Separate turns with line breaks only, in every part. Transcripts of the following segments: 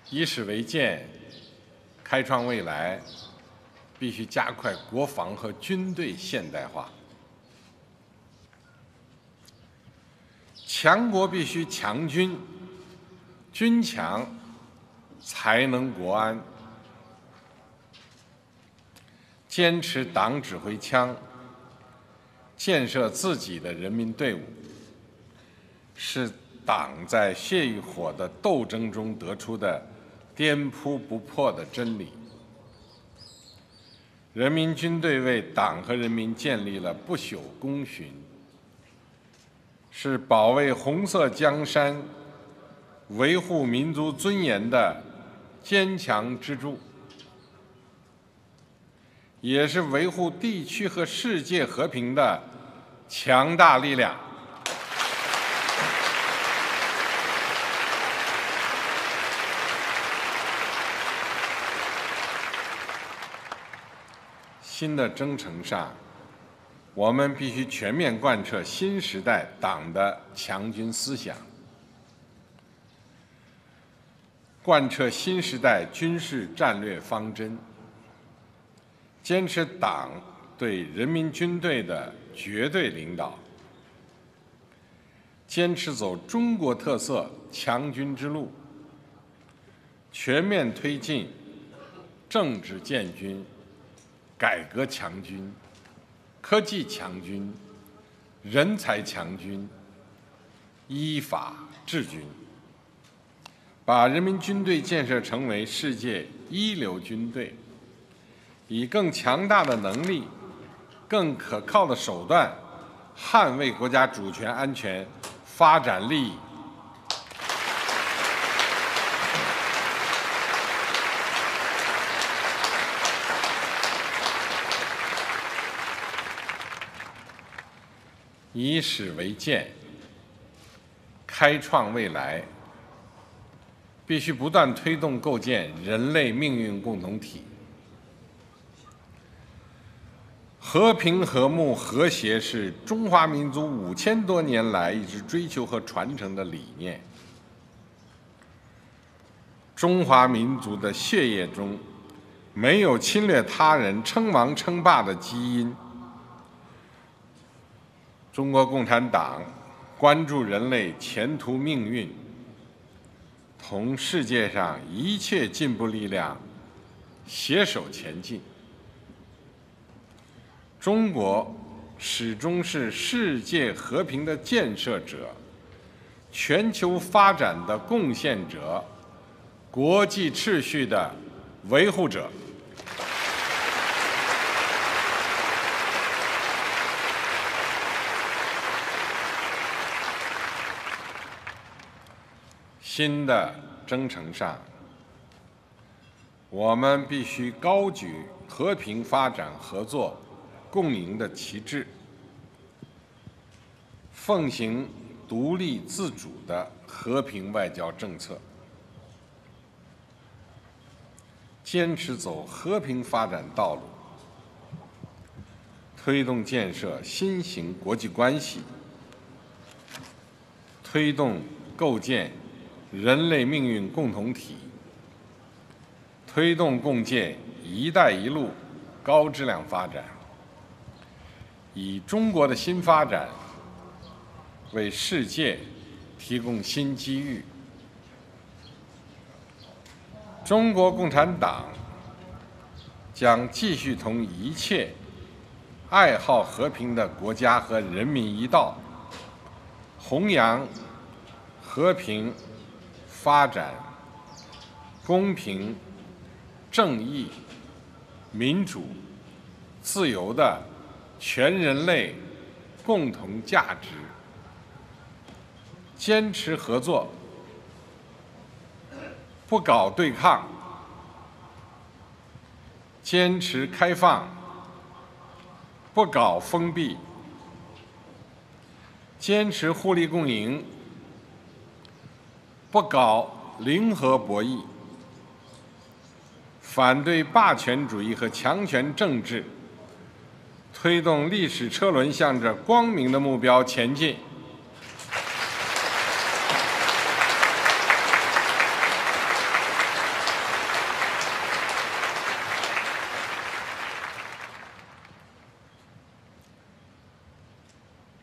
以史为鉴，开创未来，必须加快国防和军队现代化。强国必须强军，军强才能国安。坚持党指挥枪，建设自己的人民队伍，是党在血与火的斗争中得出的颠扑不破的真理。人民军队为党和人民建立了不朽功勋，是保卫红色江山、维护民族尊严的坚强支柱，也是维护地区和世界和平的强大力量。新的征程上，我们必须全面贯彻新时代党的强军思想，贯彻新时代军事战略方针，坚持党对人民军队的绝对领导，坚持走中国特色强军之路，全面推进政治建军、改革强军、科技强军、人才强军、依法治军，把人民军队建设成为世界一流军队，以更强大的能力、更可靠的手段捍卫国家主权、安全、发展利益。以史为鉴，开创未来，必须不断推动构建人类命运共同体。和平、和睦、和谐是中华民族5000多年来一直追求和传承的理念。中华民族的血液中没有侵略他人、称王称霸的基因。中国共产党关注人类前途命运，同世界上一切进步力量携手前进。中国始终是世界和平的建设者、全球发展的贡献者、国际秩序的维护者。新的征程上，我们必须高举和平发展、合作、共赢的旗帜，奉行独立自主的和平外交政策，坚持走和平发展道路，推动建设新型国际关系，推动构建人类命运共同体，推动共建“一带一路”高质量发展，以中国的新发展为世界提供新机遇。中国共产党将继续同一切爱好和平的国家和人民一道，弘扬和平、发展、公平、正义、民主、自由的全人类共同价值，坚持合作，不搞对抗，坚持开放，不搞封闭，坚持互利共赢，不搞零和博弈，反对霸权主义和强权政治，推动历史车轮向着光明的目标前进。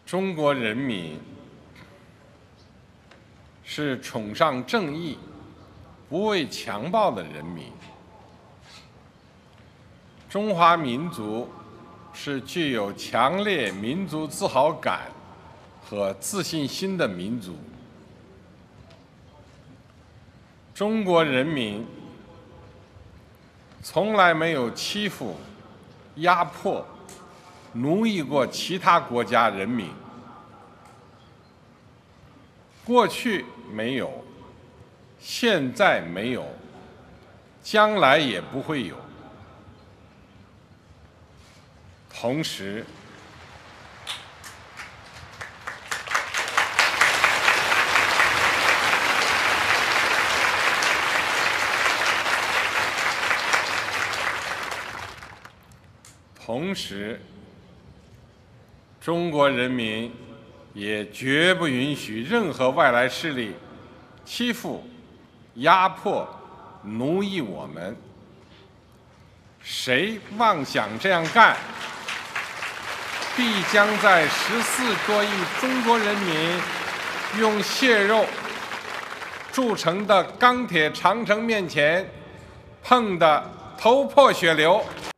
中国人民是崇尚正义、不畏强暴的人民。中华民族是具有强烈民族自豪感和自信心的民族。中国人民从来没有欺负、压迫、奴役过其他国家人民，过去没有，现在没有，将来也不会有。同时，中国人民也绝不允许任何外来势力欺负、压迫、奴役我们。谁妄想这样干，必将在14多亿中国人民用血肉铸成的钢铁长城面前碰得头破血流。